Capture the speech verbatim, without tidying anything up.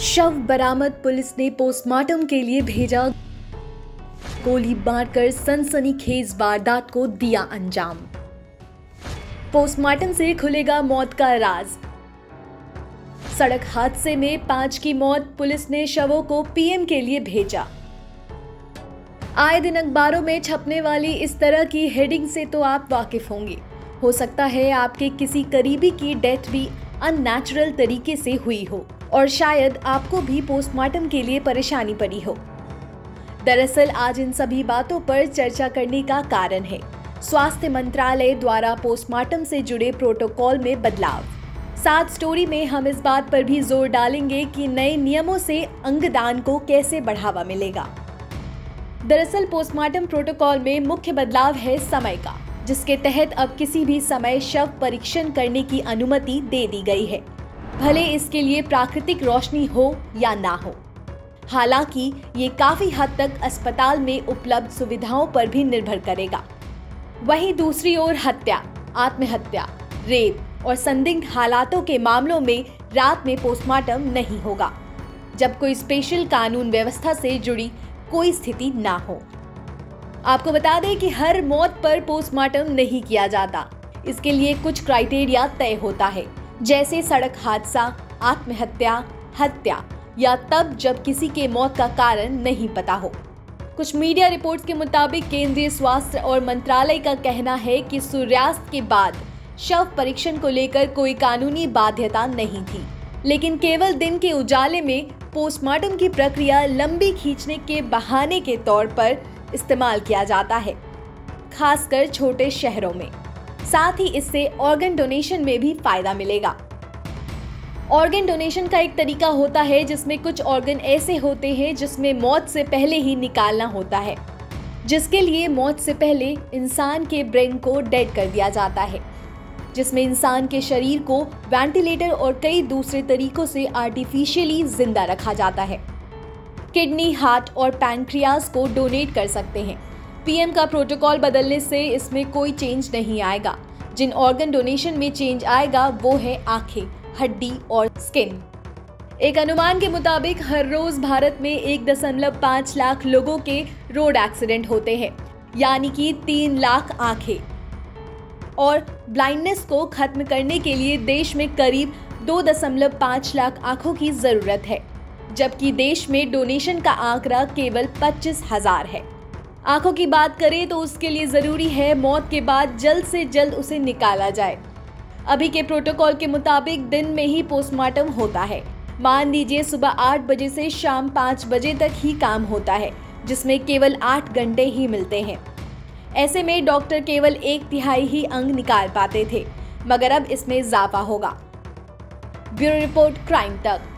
शव बरामद, पुलिस ने पोस्टमार्टम के लिए भेजा। गोली मारकर सनसनीखेज वारदात को दिया अंजाम। पोस्टमार्टम से खुलेगा मौत का राज। सड़क हादसे में पांच की मौत, पुलिस ने शवों को पीएम के लिए भेजा। आए दिन अखबारों में छपने वाली इस तरह की हेडिंग से तो आप वाकिफ होंगे। हो सकता है आपके किसी करीबी की डेथ भी अननेचुरल तरीके से हुई हो और शायद आपको भी पोस्टमार्टम के लिए परेशानी पड़ी हो। दरअसल आज इन सभी बातों पर चर्चा करने का कारण है स्वास्थ्य मंत्रालय द्वारा पोस्टमार्टम से जुड़े प्रोटोकॉल में बदलाव। साथ स्टोरी में हम इस बात पर भी जोर डालेंगे कि नए नियमों से अंगदान को कैसे बढ़ावा मिलेगा। दरअसल पोस्टमार्टम प्रोटोकॉल में मुख्य बदलाव है समय का, जिसके तहत अब किसी भी समय शव परीक्षण करने की अनुमति दे दी गई है, भले इसके लिए प्राकृतिक रोशनी हो या ना हो। हालांकि ये काफी हद तक अस्पताल में उपलब्ध सुविधाओं पर भी निर्भर करेगा। वहीं दूसरी ओर हत्या, आत्महत्या, रेप और संदिग्ध हालातों के मामलों में रात में पोस्टमार्टम नहीं होगा, जब कोई स्पेशल कानून व्यवस्था से जुड़ी कोई स्थिति ना हो। आपको बता दें कि हर मौत पर पोस्टमार्टम नहीं किया जाता। इसके लिए कुछ क्राइटेरिया तय होता है, जैसे सड़क हादसा, आत्महत्या, हत्या या तब जब किसी के मौत का कारण नहीं पता हो। कुछ मीडिया रिपोर्ट्स के मुताबिक केंद्रीय स्वास्थ्य और मंत्रालय का कहना है कि सूर्यास्त के बाद शव परीक्षण को लेकर कोई कानूनी बाध्यता नहीं थी, लेकिन केवल दिन के उजाले में पोस्टमार्टम की प्रक्रिया लंबी खींचने के बहाने के तौर पर इस्तेमाल किया जाता है, खासकर छोटे शहरों में। साथ ही इससे ऑर्गन डोनेशन में भी फायदा मिलेगा। ऑर्गन डोनेशन का एक तरीका होता है जिसमें कुछ ऑर्गन ऐसे होते हैं जिसमें मौत से पहले ही निकालना होता है, जिसके लिए मौत से पहले इंसान के ब्रेन को डेड कर दिया जाता है, जिसमें इंसान के शरीर को वेंटिलेटर और कई दूसरे तरीकों से आर्टिफिशियली जिंदा रखा जाता है। किडनी, हार्ट और पैनक्रियाज को डोनेट कर सकते हैं। पीएम का प्रोटोकॉल बदलने से इसमें कोई चेंज नहीं आएगा। जिन ऑर्गन डोनेशन में चेंज आएगा वो है आंखें, हड्डी और स्किन। एक अनुमान के मुताबिक हर रोज भारत में एक दशमलव पाँच लाख लोगों के रोड एक्सीडेंट होते हैं, यानी कि तीन लाख आंखें। और ब्लाइंडनेस को खत्म करने के लिए देश में करीब दो दशमलव पाँच लाख आंखों की जरूरत है, जबकि देश में डोनेशन का आंकड़ा केवल पच्चीस हजार है। आंखों की बात करें तो उसके लिए जरूरी है मौत के बाद जल्द से जल्द उसे निकाला जाए। अभी के प्रोटोकॉल के मुताबिक दिन में ही पोस्टमार्टम होता है। मान लीजिए सुबह आठ बजे से शाम पाँच बजे तक ही काम होता है, जिसमें केवल आठ घंटे ही मिलते हैं। ऐसे में डॉक्टर केवल एक तिहाई ही अंग निकाल पाते थे, मगर अब इसमें इजाफा होगा। ब्यूरो रिपोर्ट, क्राइम तक।